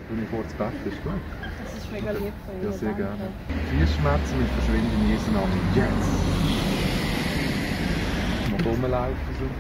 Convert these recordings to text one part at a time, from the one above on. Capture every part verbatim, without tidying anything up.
Wenn ich kurz bete, ist gut. Das ist mega lieb von Ihnen. Ja, sehr danke. gerne. Die Schmerzen müssen verschwinden in Jesu Namen. Jetzt! Mal rumlaufen so.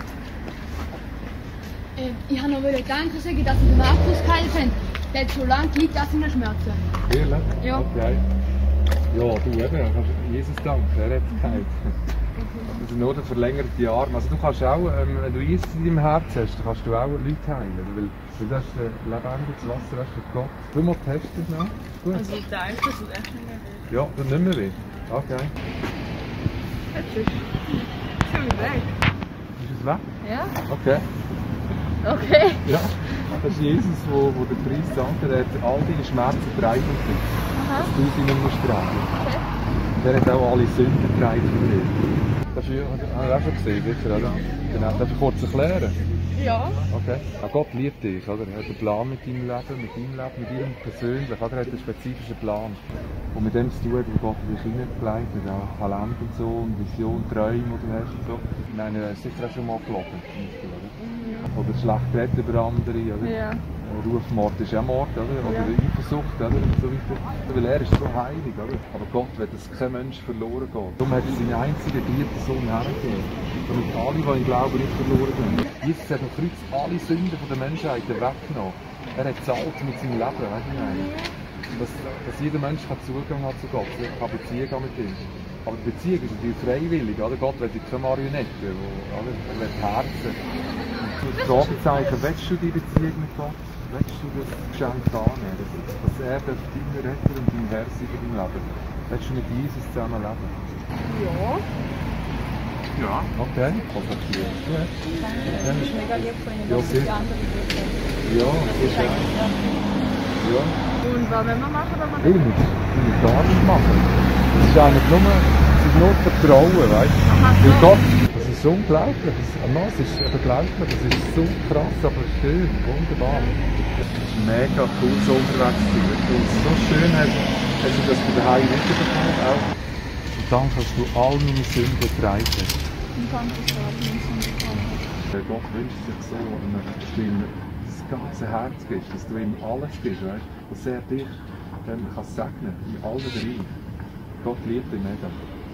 Äh, ich habe noch Danke sagen, dass Sie den Markus geholfen haben. Der hat schon lange gelitten an seinen Schmerzen. Ehrlich? Ja. Okay. Ja, du eben, kannst Jesus danken, er hat es geheilt. Also nur der verlängerte Arm. Also du kannst auch, ähm, wenn du Jesus in deinem Herz hast, dann kannst du auch Leute heilen. Weil, weil das ist ein lebendiges Wasser das ist von Gott. Du mal testen es noch. Gut. Also ich denke, das ist echt nicht mehr weh. Ja, dann nicht mehr weh. Okay. Jetzt ist es schon weg. Ist es weg? Ja. Okay. Okay. Ja, das ist Jesus, wo, wo der Preis sagt, er hat all deine Schmerzen getragen für dich. Aha. Dass du sie nicht musst tragen. Okay. Der hat auch alle Sünden getragen für dich. Dafür hast du auch schon gesehen, sicher, oder? Genau. Darf ich kurz erklären? Ja. Okay. Auch Gott liebt dich, oder? Er hat einen Plan mit deinem Leben, mit deinem Leben, mit dir persönlich, oder? Er hat einen spezifischen Plan. Und mit dem zu tun, wo Gott dich hineingelegt hat, auch Talent und so, und Vision, Träume, die du hast und so. Ich meine, er ist sicher auch schon mal gelogen, zum Beispiel, oder? Oder schlecht reden über andere, oder? Ja. Rufmord ist ja Mord, oder? Oder Ja. Eifersucht, oder? Und so weiter. Weil er ist so heilig, oder? Aber Gott will, dass kein Mensch verloren geht. Darum hat er seinen einzigen geliebten Sohn hergegeben. Damit alle, die ihn glauben, nicht verloren gehen. Jesus hat am Kreuz alle Sünden der Menschheit weggenommen. Er hat gezahlt mit seinem Leben, weißt du nicht? Dass, dass jeder Mensch Zugang hat zu Gott, kann Beziehung haben mit ihm. Aber die Beziehung ist natürlich freiwillig, oder? Gott will keine Marionette, wo, oder? Er will Herzen. Und das Fragezeichen, willst du die Beziehung mit Gott? Willst du das Geschenk annehmen? Dass er dein Retter und dein Herr sein für dein Leben? Willst du mit Jesus zusammen leben? Ja. Ja. Okay. Kontaktieren. Ja. Das ist mega lieb von Ihnen, Ja, dass Sie sehr. die anderen begleiten. Ja, Das sehr ist schön. eigentlich sehr viel. Ja. Und was wollen wir machen, wenn wir Ich muss, ich muss gar nichts machen. Es ist eigentlich nur, es ist nur Vertrauen, weißt du? Aha, Weil so. Gott, das ist so unglaublich. Das, no, es ist unglaublich, das ist so krass, aber schön, wunderbar. Es ist mega cool, so unterwegs zu sein. Weil es so schön hast, hast du das bei daheim mitbekommen auch. Und danke, dass du all meine Sünden getragen hast. Und danke für alle Menschen, die kommen. Gott wünscht sich so, dass du ihm das ganze Herz gibst, dass du ihm alles gibst, weißt? Dass er dich dann kann segnen in allen Bereichen. Gott liebt dich mega.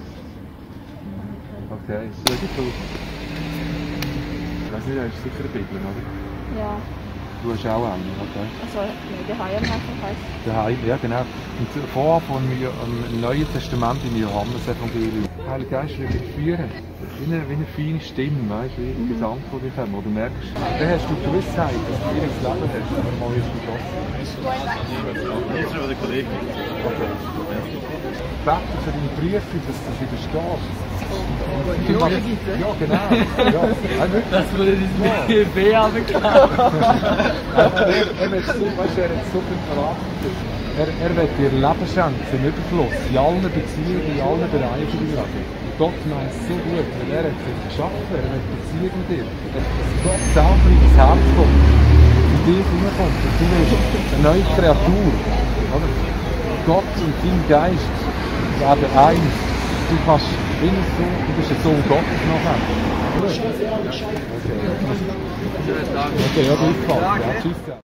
Okay, das ist gut. Ich weiß nicht, du hast sicher eine Bibel, oder? Ja. Du hast auch eine, okay? Also, nee, die Haien einfach heisst. Daheim, ja genau. Und vorher von mir im Neuen Testament im Johannes-Evangelium. Der Heilige Geist wird dich führen. Wie eine, wie eine feine Stimme, weißt du, wie ein Gesang von dir kommt, wo du merkst, dann hast du die Gewissheit, dass du dir ins Leben hast, aber mal ist mit Gott. Jetzt über den Kollegen. Okay. Bete für deine Prüfung, dass du sie bestehst. Ja, Ja, genau. Ja, ja, wirklich. Das würde diesen B G B runtergelassen. er, er, wird so, weißt, er hat so viel verachtet. Er, er will dir Leben schenken, im Überfluss, in allen Beziehungen, in allen Bereichen des Lebens. Gott meint es so gut, weil er hat dich geschaffen, er will Beziehung mit dir. Dass Gott selber in dein Herz kommt, in dich hineinkommt, und du bist eine neue Kreatur. Oder? Gott und dein Geist werden eins. Du kannst wie ein Sohn, du bist ein Sohn Gottes nachher. Okay, okay, ja, du aufpasst. Ja, tschüss.